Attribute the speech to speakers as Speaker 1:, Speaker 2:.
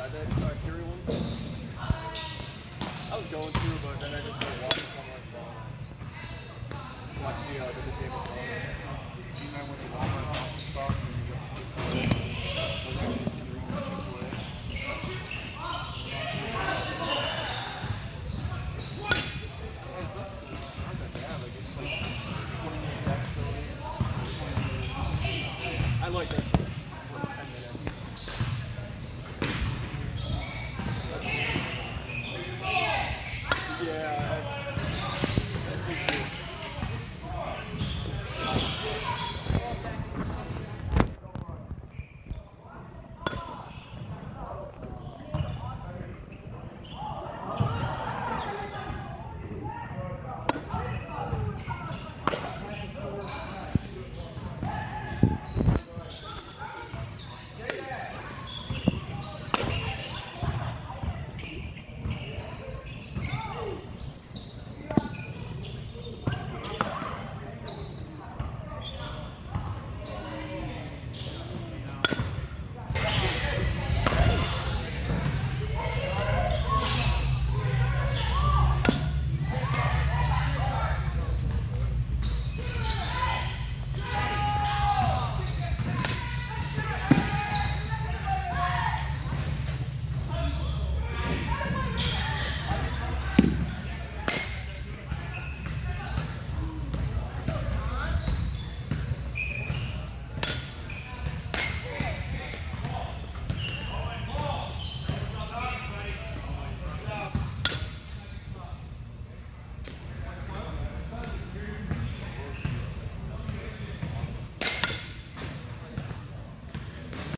Speaker 1: that Fury one. I was going to, but then I just started watching some like watch the Game of Thrones. You know when you Walmart stock and you I like that.